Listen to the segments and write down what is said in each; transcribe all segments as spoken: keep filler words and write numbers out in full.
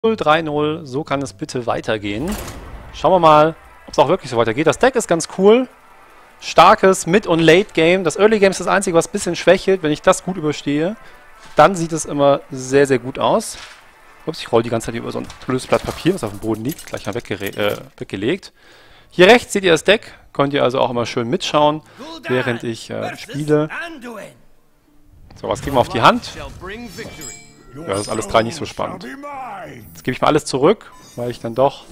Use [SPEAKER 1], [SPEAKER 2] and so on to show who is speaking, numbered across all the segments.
[SPEAKER 1] drei null, so kann es bitte weitergehen. Schauen wir mal, ob es auch wirklich so weitergeht. Das Deck ist ganz cool. Starkes Mid- und Late-Game. Das Early-Game ist das Einzige, was ein bisschen schwächelt. Wenn ich das gut überstehe, dann sieht es immer sehr, sehr gut aus. Ups, ich rolle die ganze Zeit über so ein blödes Blatt Papier, was auf dem Boden liegt. Gleich mal äh, weggelegt. Hier rechts seht ihr das Deck. Könnt ihr also auch immer schön mitschauen, während ich äh, spiele. So, was kriegen wir auf die Hand? Ja, das ist alles drei nicht so spannend. Jetzt gebe ich mal alles zurück, weil ich dann doch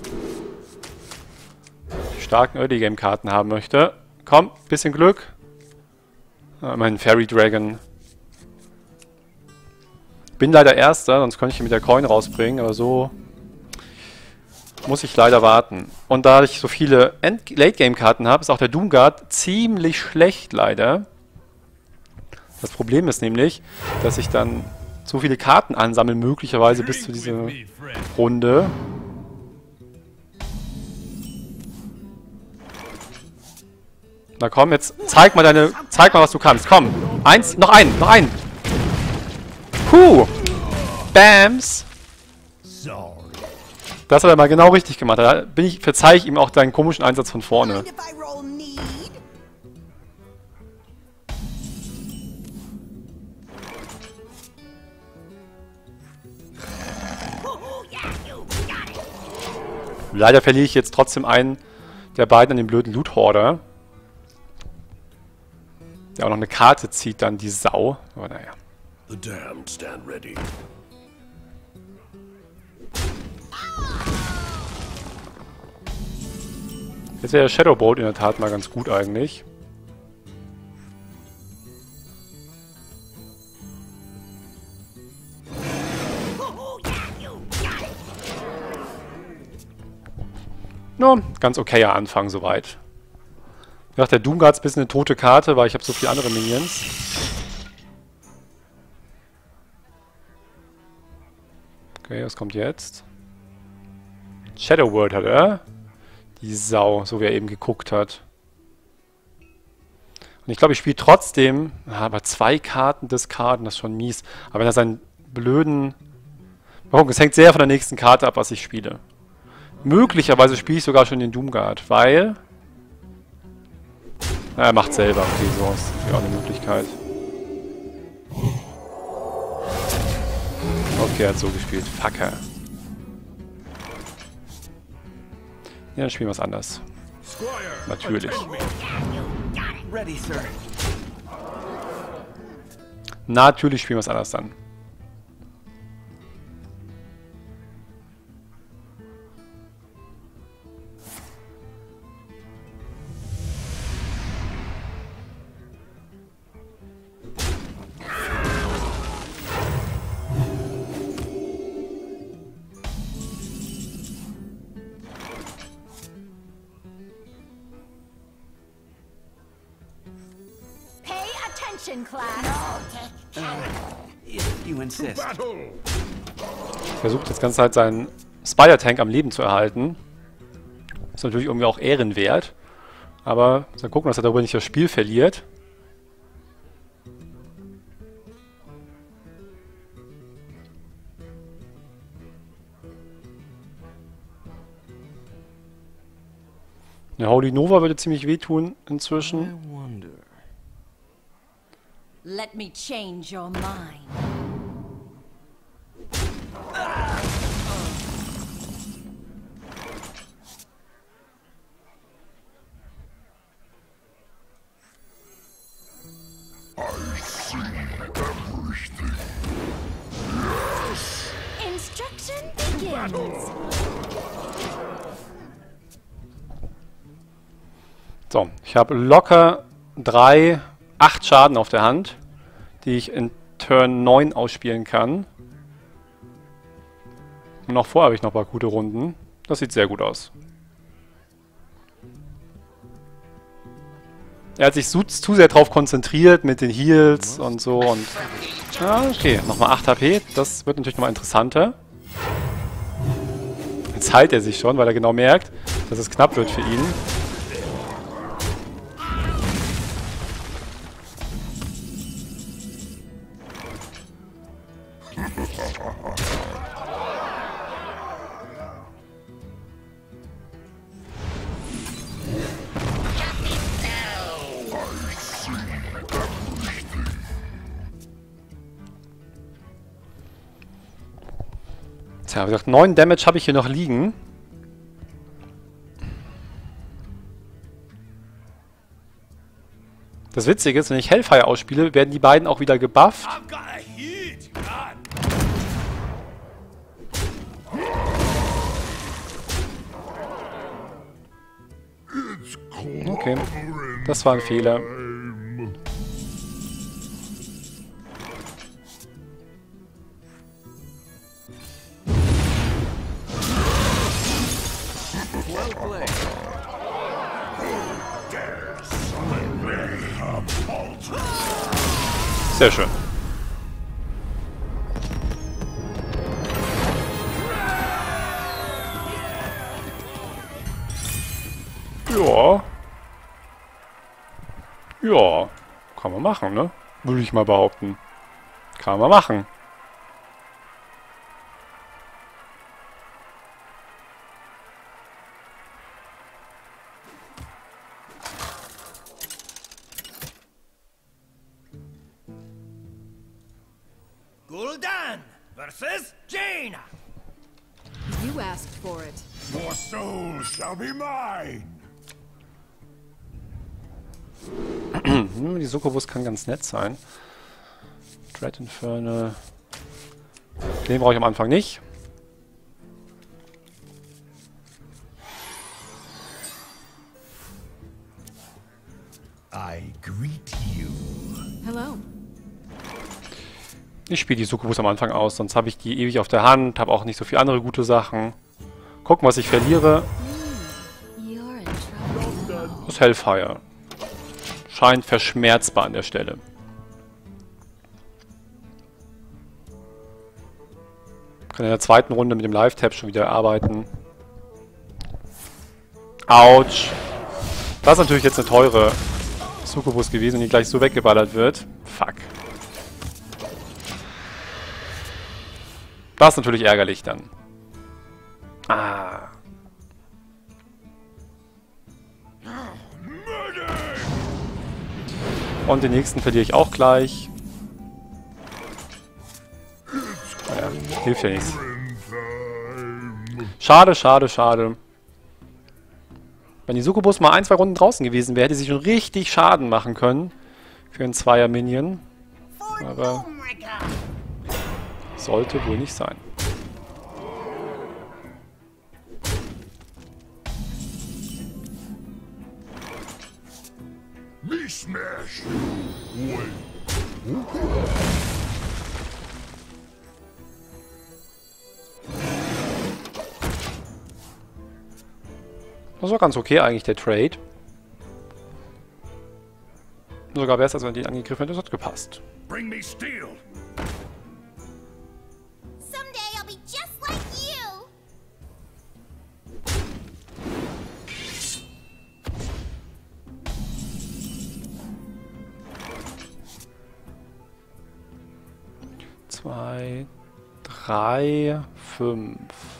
[SPEAKER 1] die starken Early-Game-Karten haben möchte. Komm, bisschen Glück. Äh, mein Fairy Dragon. Bin leider Erster, sonst könnte ich ihn mit der Coin rausbringen, aber so muss ich leider warten. Und da ich so viele Late-Game-Karten habe, ist auch der Doomguard ziemlich schlecht leider. Das Problem ist nämlich, dass ich dann so viele Karten ansammeln, möglicherweise bis zu dieser Runde. Na komm, jetzt zeig mal deine, zeig mal, was du kannst. Komm, eins, noch einen, noch einen. Puh, Bams. Das hat er mal genau richtig gemacht. Da bin ich, verzeih ich ihm auch deinen komischen Einsatz von vorne. Leider verliere ich jetzt trotzdem einen der beiden an den blöden Loot-Horder. Der auch noch eine Karte zieht, dann die Sau. Aber naja. Jetzt wäre der Shadowbolt in der Tat mal ganz gut eigentlich. No, ganz okayer Anfang soweit. Ich dachte, der Doomguard ist ein bisschen eine tote Karte, weil ich habe so viele andere Minions. Okay, was kommt jetzt? Shadow World hat er. Die Sau, so wie er eben geguckt hat. Und ich glaube, ich spiele trotzdem... Aber zwei Karten discarden, das ist schon mies. Aber wenn er seinen blöden... Mal gucken, es hängt sehr von der nächsten Karte ab, was ich spiele. Möglicherweise spiele ich sogar schon den Doomguard, weil... Na, er macht selber. Okay, so ist natürlich auch eine Möglichkeit. Okay, er hat so gespielt. Fucker. Ja, dann spielen wir was anderes. Natürlich. Natürlich spielen wir was anderes dann. Versucht jetzt ganz halt seinen Spider-Tank am Leben zu erhalten. Ist natürlich irgendwie auch ehrenwert. Aber dann gucken, dass er darüber nicht das Spiel verliert. Eine Holy Nova würde ziemlich wehtun inzwischen.
[SPEAKER 2] Let me change your mind.
[SPEAKER 3] I see everything.
[SPEAKER 2] Instruction begins.
[SPEAKER 1] So, ich habe locker drei, acht Schaden auf der Hand, die ich in Turn neun ausspielen kann. Und noch vorher habe ich noch ein paar gute Runden. Das sieht sehr gut aus. Er hat sich zu, zu sehr drauf konzentriert mit den Heals und so und... Ja, okay, nochmal acht H P. Das wird natürlich nochmal interessanter. Jetzt heilt er sich schon, weil er genau merkt, dass es knapp wird für ihn. Tja, wie gesagt, neun Damage habe ich hier noch liegen. Das Witzige ist, wenn ich Hellfire ausspiele, werden die beiden auch wieder gebufft. Okay, das war ein Fehler. Sehr schön. Ja. Ja. Kann man machen, ne? Würde ich mal behaupten. Kann man machen.
[SPEAKER 4] Gul'dan versus Jaina.
[SPEAKER 5] You asked for it.
[SPEAKER 3] Your soul shall be mine.
[SPEAKER 1] Hm, die Succubus kann ganz nett sein. Dread Infernal. Den brauche ich am Anfang nicht.
[SPEAKER 3] I greet you.
[SPEAKER 5] Hello.
[SPEAKER 1] Ich spiele die Succubus am Anfang aus, sonst habe ich die ewig auf der Hand, habe auch nicht so viele andere gute Sachen. Gucken, was ich verliere.
[SPEAKER 2] You're in trouble.
[SPEAKER 1] Das Hellfire. Scheint verschmerzbar an der Stelle. Kann in der zweiten Runde mit dem Live-Tab schon wieder arbeiten. Autsch. Das ist natürlich jetzt eine teure Succubus gewesen, die gleich so weggeballert wird. Fuck. Das ist natürlich ärgerlich dann. Ah. Und den nächsten verliere ich auch gleich. Naja, hilft ja nichts. Schade, schade, schade. Wenn die Succubus mal ein, zwei Runden draußen gewesen wäre, hätte sie schon richtig Schaden machen können. Für einen Zweier-Minion. Aber sollte wohl nicht sein.
[SPEAKER 3] Me smash. Wait.
[SPEAKER 1] Das war ganz okay eigentlich, der Trade. Sogar besser, als wenn die angegriffen hätte, das hat gepasst.
[SPEAKER 3] Bring me steel.
[SPEAKER 2] Someday I'll be just like you.
[SPEAKER 1] Zwei, drei, fünf.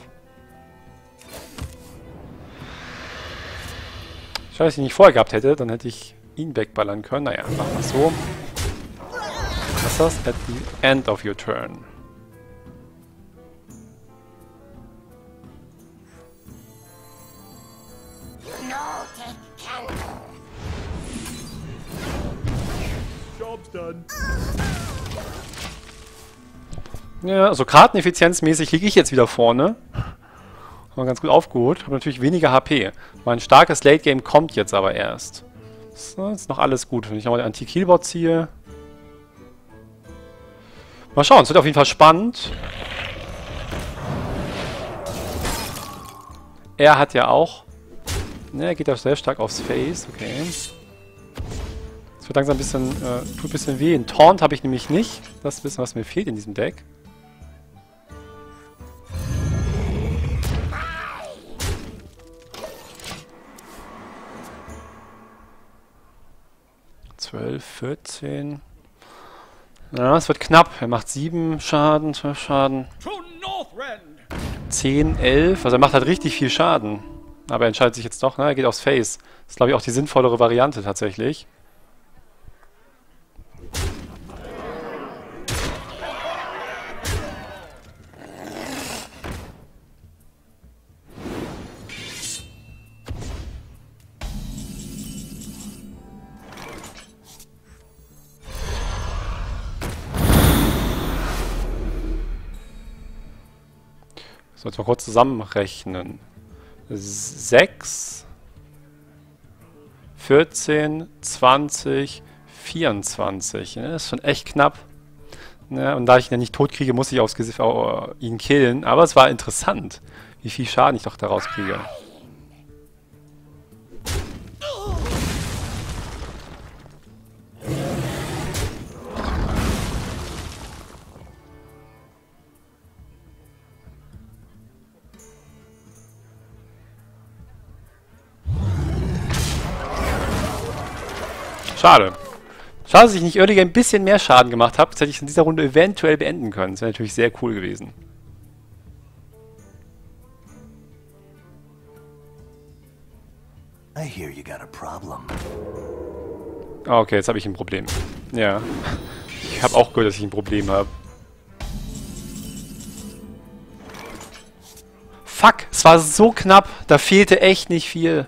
[SPEAKER 1] Schade, dass ich ihn nicht vorher gehabt hätte, dann hätte ich ihn wegballern können. Naja, machen wir es so. Was ist das? At the end of your turn.
[SPEAKER 4] Job's done.
[SPEAKER 1] Ja, also karteneffizienzmäßig liege ich jetzt wieder vorne. Haben wir ganz gut aufgeholt. Habe natürlich weniger H P. Mein starkes Late Game kommt jetzt aber erst. So, ist noch alles gut. Wenn ich nochmal den Anti-Killbot ziehe. Mal schauen, es wird auf jeden Fall spannend. Er hat ja auch... Ne, er geht auch sehr stark aufs Face. Okay. Es wird langsam ein bisschen... Äh, tut ein bisschen weh. Ein Taunt habe ich nämlich nicht. Das ist ein bisschen, was mir fehlt in diesem Deck. zwölf, vierzehn. Ja, es wird knapp. Er macht sieben Schaden, zwölf Schaden. zehn, elf. Also er macht halt richtig viel Schaden. Aber er entscheidet sich jetzt doch, ne? Er geht aufs Face. Das ist, glaube ich, auch die sinnvollere Variante tatsächlich. So, jetzt mal kurz zusammenrechnen. sechs, vierzehn, zwanzig, vierundzwanzig. Ja, das ist schon echt knapp. Ja, und da ich ihn ja nicht tot kriege, muss ich aufs Gesicht uh, ihn killen. Aber es war interessant, wie viel Schaden ich doch daraus kriege. Schade. Schade, dass ich nicht early ein bisschen mehr Schaden gemacht habe. Jetzt hätte ich es in dieser Runde eventuell beenden können. Das wäre natürlich sehr cool gewesen.
[SPEAKER 6] I hear you got a problem.
[SPEAKER 1] Okay, jetzt habe ich ein Problem. Ja. Ich habe auch gehört, dass ich ein Problem habe. Fuck, es war so knapp. Da fehlte echt nicht viel.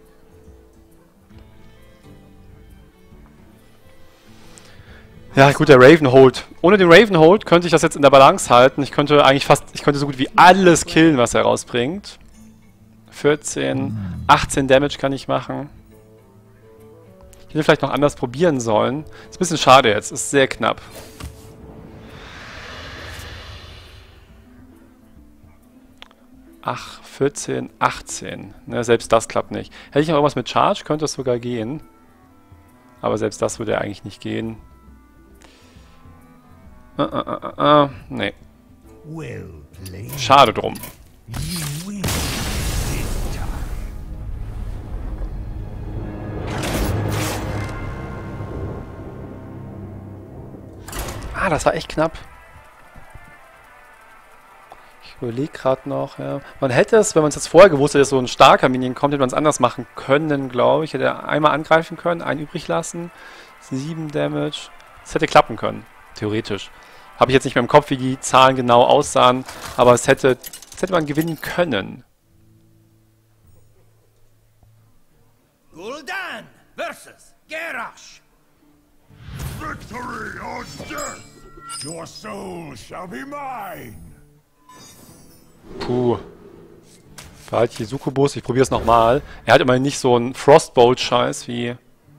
[SPEAKER 1] Ja, gut, der Ravenhold. Ohne den Ravenhold könnte ich das jetzt in der Balance halten. Ich könnte eigentlich fast, ich könnte so gut wie alles killen, was er rausbringt. vierzehn, achtzehn Damage kann ich machen. Ich hätte vielleicht noch anders probieren sollen. Ist ein bisschen schade jetzt, ist sehr knapp. Ach, vierzehn, achtzehn. Ne, selbst das klappt nicht. Hätte ich noch irgendwas mit Charge, könnte es sogar gehen. Aber selbst das würde eigentlich nicht gehen. Uh, uh, uh, uh, nee.
[SPEAKER 3] Well played.
[SPEAKER 1] Schade drum.
[SPEAKER 3] You win this time.
[SPEAKER 1] Ah, das war echt knapp. Ich überlege gerade noch, ja. Man hätte es, wenn man es jetzt vorher gewusst hätte, dass so ein starker Minion kommt, hätte man es anders machen können, glaube ich. Hätte er einmal angreifen können, einen übrig lassen. sieben Damage. Das hätte klappen können, theoretisch. Habe ich jetzt nicht mehr im Kopf, wie die Zahlen genau aussahen, aber es hätte, es hätte man gewinnen können.
[SPEAKER 4] Gul'dan versus Garrosh.
[SPEAKER 3] Victory or death! Your soul shall be mine!
[SPEAKER 1] Puh. Verhalte die Succubus, ich probiere es nochmal. Er hat immerhin nicht so einen Frostbolt-Scheiß wie...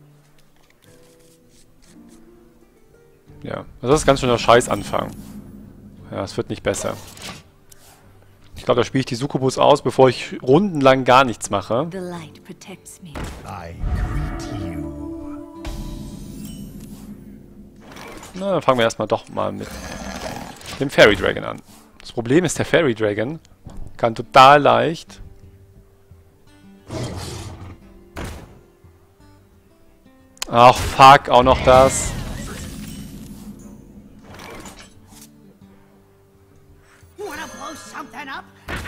[SPEAKER 1] Ja, also das ist ganz schön der Scheißanfang. Ja, es wird nicht besser. Ich glaube, da spiele ich die Succubus aus, bevor ich rundenlang gar nichts mache.
[SPEAKER 2] The light protects me.
[SPEAKER 3] I greet you.
[SPEAKER 1] Na, dann fangen wir erstmal doch mal mit dem Fairy Dragon an. Das Problem ist, der Fairy Dragon kann total leicht... Ach, fuck, auch noch das.
[SPEAKER 4] Wanna blow something up?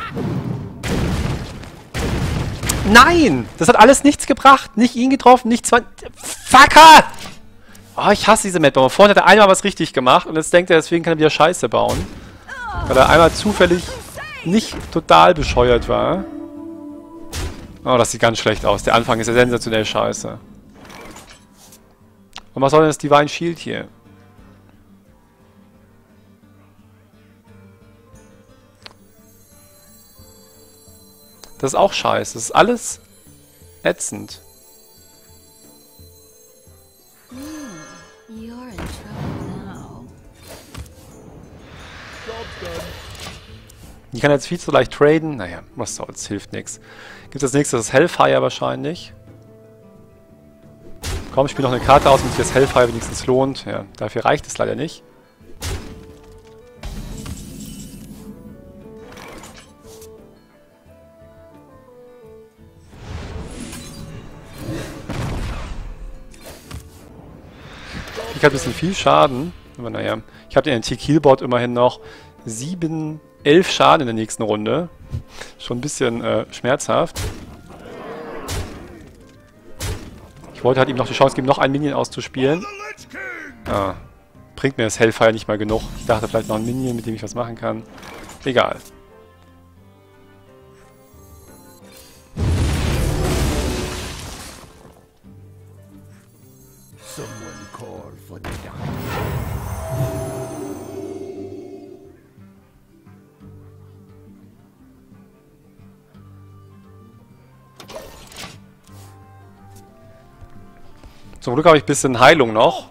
[SPEAKER 1] Nein! Das hat alles nichts gebracht. Nicht ihn getroffen, nicht zwanzig... Fucker! Oh, ich hasse diese Map. Vorhin hat er einmal was richtig gemacht und jetzt denkt er, deswegen kann er wieder Scheiße bauen. Weil er einmal zufällig nicht total bescheuert war. Oh, das sieht ganz schlecht aus. Der Anfang ist ja sensationell scheiße. Und was soll denn das Divine Shield hier? Das ist auch scheiße. Das ist alles ätzend.
[SPEAKER 2] You're in trouble now.
[SPEAKER 1] Die kann jetzt viel zu leicht traden. Naja, was soll's, hilft nichts. Gibt es als nächstes das Hellfire wahrscheinlich. Komm, ich spiele noch eine Karte aus, damit sich das Hellfire wenigstens lohnt. Ja, dafür reicht es leider nicht. Ich habe ein bisschen viel Schaden. Aber naja, ich habe den N T-Killbot immerhin noch sieben, elf Schaden in der nächsten Runde. Schon ein bisschen äh, schmerzhaft. Ich wollte halt ihm noch die Chance geben, noch ein Minion auszuspielen. Ah, bringt mir das Hellfire nicht mal genug. Ich dachte vielleicht noch ein Minion, mit dem ich was machen kann. Egal.
[SPEAKER 3] Someone call for the doctor.
[SPEAKER 1] Zum Glück habe ich ein bisschen Heilung noch.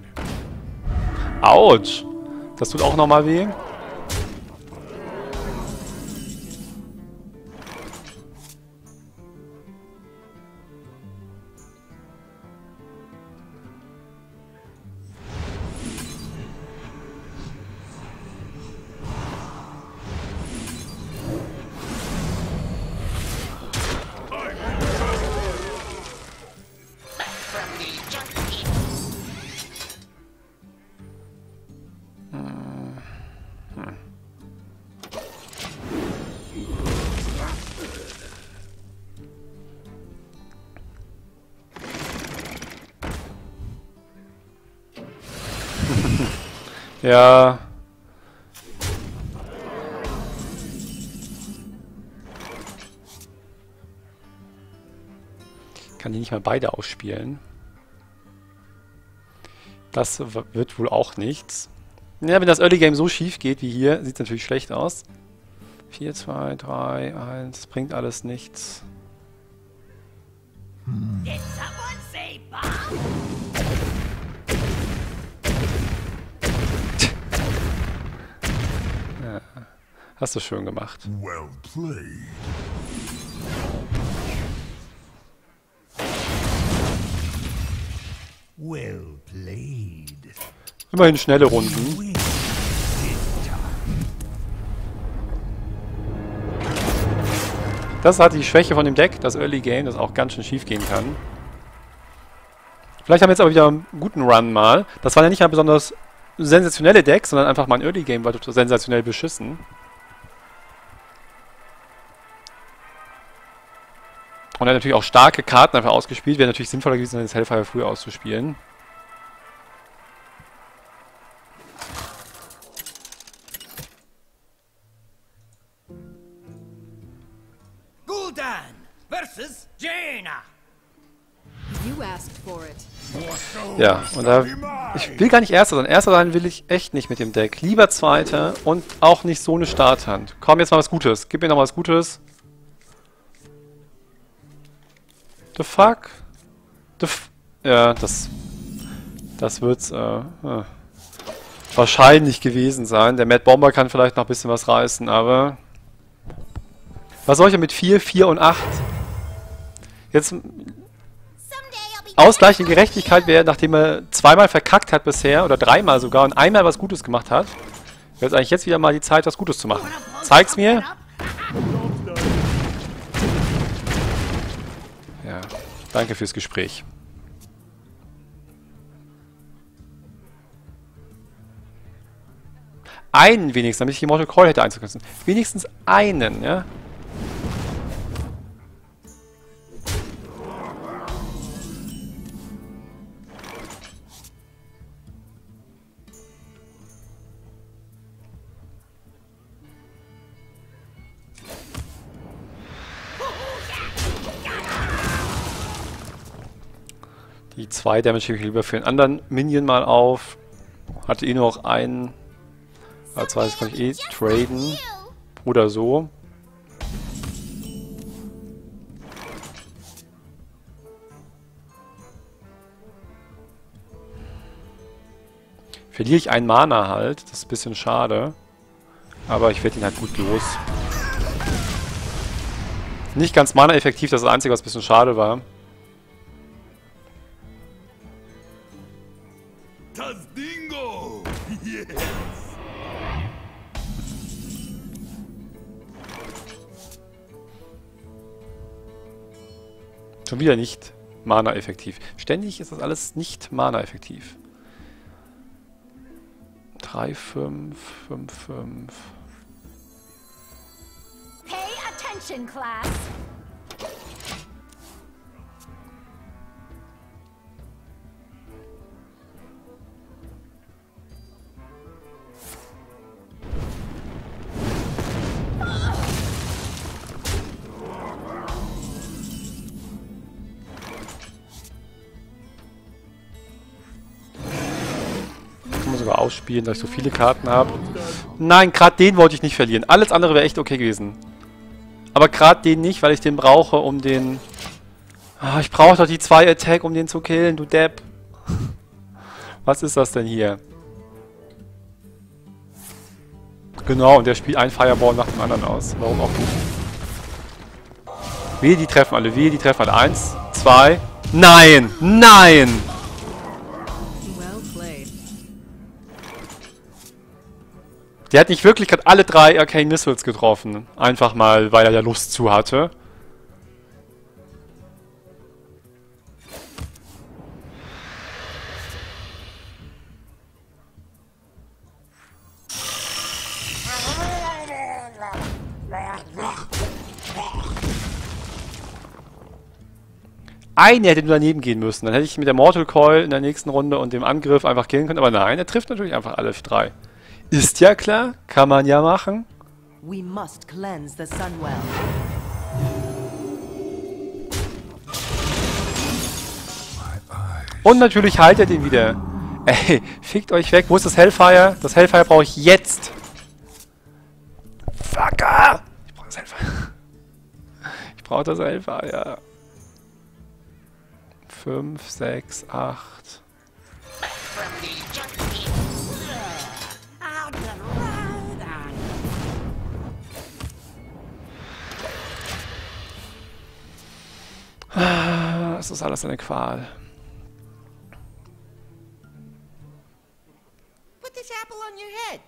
[SPEAKER 1] Autsch. Das tut auch nochmal weh. Ja. Kann die nicht mal beide ausspielen? Das wird wohl auch nichts. Ja, wenn das Early Game so schief geht wie hier, sieht es natürlich schlecht aus. vier, zwei, drei, eins, bringt alles nichts.
[SPEAKER 4] Did someone say bomb?
[SPEAKER 1] Ja, hast du schön gemacht.
[SPEAKER 3] Well played. Well played.
[SPEAKER 1] Immerhin schnelle Runden.
[SPEAKER 3] Win.
[SPEAKER 1] Das hat die Schwäche von dem Deck, das Early Game, das auch ganz schön schief gehen kann. Vielleicht haben wir jetzt aber wieder einen guten Run mal. Das waren ja nicht ein besonders sensationelle Decks, sondern einfach mal ein Early Game war sensationell beschissen. Und er hat natürlich auch starke Karten einfach ausgespielt. Wäre natürlich sinnvoller gewesen, das Hellfire früher auszuspielen.
[SPEAKER 4] Gul'dan versus Jaina.
[SPEAKER 5] You asked for it.
[SPEAKER 3] Your soul
[SPEAKER 1] Ja, und da,
[SPEAKER 3] shall be mine.
[SPEAKER 1] ich will gar nicht Erster sein. Erster sein will ich echt nicht mit dem Deck. Lieber Zweiter und auch nicht so eine Starthand. Komm, jetzt mal was Gutes. Gib mir noch was Gutes. The fuck? The f ja, das... Das wird's, äh, äh, wahrscheinlich gewesen sein. Der Mad Bomber kann vielleicht noch ein bisschen was reißen, aber... Was soll ich denn mit vier, vier und acht? Jetzt... Ausgleich in Gerechtigkeit wäre, nachdem er zweimal verkackt hat bisher, oder dreimal sogar, und einmal was Gutes gemacht hat, wäre es eigentlich jetzt wieder mal die Zeit, was Gutes zu machen. Zeig's mir! Ja, danke fürs Gespräch. Einen wenigstens, damit ich Immortal Coil hätte einzukürzen. Wenigstens einen, ja? Die zwei Damage hebe ich lieber für einen anderen Minion mal auf. Hatte eh nur noch einen. Als zweites kann ich eh traden. Oder so. Verliere ich einen Mana halt. Das ist ein bisschen schade. Aber ich werde ihn halt gut los. Nicht ganz Mana-effektiv, das ist das Einzige, was ein bisschen schade war.
[SPEAKER 3] Tazdingo! Yes!
[SPEAKER 1] Schon wieder nicht Mana-effektiv. Ständig ist das alles nicht Mana-effektiv. drei, fünf, fünf, fünf.
[SPEAKER 2] Pay attention, class.
[SPEAKER 1] Sogar ausspielen, da ich so viele Karten habe. Nein, gerade den wollte ich nicht verlieren. Alles andere wäre echt okay gewesen. Aber gerade den nicht, weil ich den brauche, um den... Ah, ich brauche doch die zwei Attack, um den zu killen, du Depp. Was ist das denn hier? Genau, und der spielt einen Fireball nach dem anderen aus. Warum auch nicht? Wehe, die treffen alle. Wehe, die treffen alle. Eins, zwei. Nein! Nein!
[SPEAKER 5] Well played.
[SPEAKER 1] Der hat nicht wirklich gerade alle drei Arcane Missiles getroffen. Einfach mal, weil er ja Lust zu hatte. Eine hätte nur daneben gehen müssen. Dann hätte ich mit der Mortal Coil in der nächsten Runde und dem Angriff einfach killen können. Aber nein, er trifft natürlich einfach alle drei. Ist ja klar. Kann man ja machen.
[SPEAKER 6] We must cleanse the Sunwell.
[SPEAKER 1] Und natürlich heilt er den wieder. Ey, fickt euch weg. Wo ist das Hellfire? Das Hellfire brauche ich jetzt. Fucker! Ich brauche das Hellfire. Ich brauche das Hellfire. fünf, sechs, acht. Es ist alles eine Qual.
[SPEAKER 4] Put this apple on your head.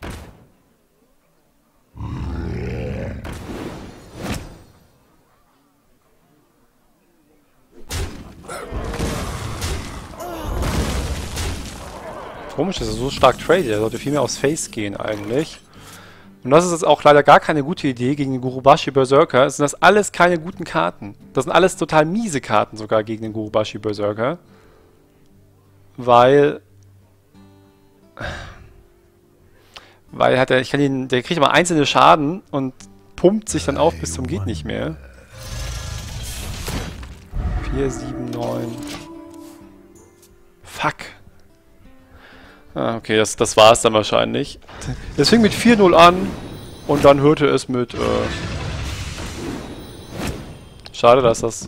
[SPEAKER 1] Komisch, dass er so stark tradet. Er sollte viel mehr aufs Face gehen eigentlich. Und das ist jetzt auch leider gar keine gute Idee gegen den Gurubashi Berserker. Sind das alles keine guten Karten. Das sind alles total miese Karten sogar gegen den Gurubashi Berserker. Weil... Weil hat er, ich kann ihn, der kriegt immer einzelne Schaden und pumpt sich dann auf bis zum geht nicht mehr. vier, sieben, neun. Fuck. Ah, okay, das, das war es dann wahrscheinlich. Es fing mit vier null an und dann hörte es mit... Äh Schade, dass das...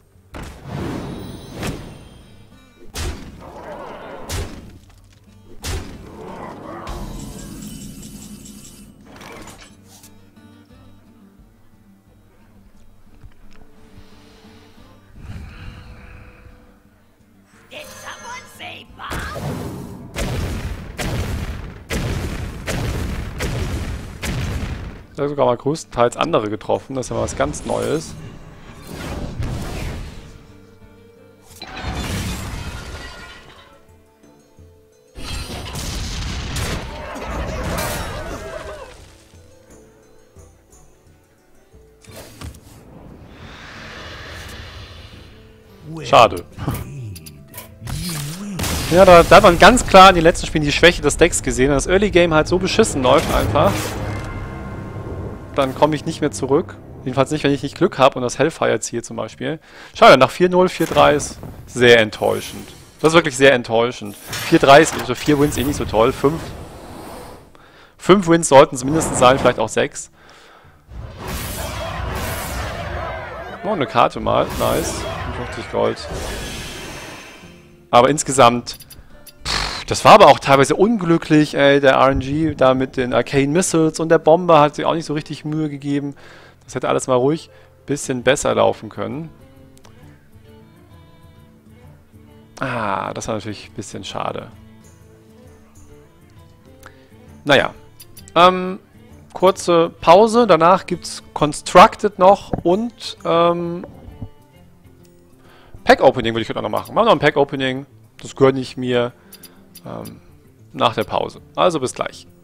[SPEAKER 4] Did someone say bomb?
[SPEAKER 1] Ich habe sogar mal größtenteils andere getroffen, das ist ja mal was ganz Neues. Schade. Ja, da, da hat man ganz klar in den letzten Spielen die Schwäche des Decks gesehen. Wenn das Early Game halt so beschissen läuft einfach, dann komme ich nicht mehr zurück. Jedenfalls nicht, wenn ich nicht Glück habe und das Hellfire ziehe zum Beispiel. Schade, nach vier null, vier drei ist sehr enttäuschend. Das ist wirklich sehr enttäuschend. vier drei ist, also vier Wins eh nicht so toll. fünf fünf Wins sollten es mindestens sein, vielleicht auch sechs. Oh, eine Karte mal. Nice. fünfzig Gold. Aber insgesamt, pff, das war aber auch teilweise unglücklich, ey, der R N G da mit den Arcane Missiles und der Bomber hat sich auch nicht so richtig Mühe gegeben. Das hätte alles mal ruhig ein bisschen besser laufen können. Ah, das war natürlich ein bisschen schade. Naja. Ähm, kurze Pause, danach gibt es Constructed noch und ähm, Pack-Opening würde ich heute auch noch machen. Machen wir noch ein Pack-Opening, das gönne ich mir ähm, nach der Pause. Also bis gleich.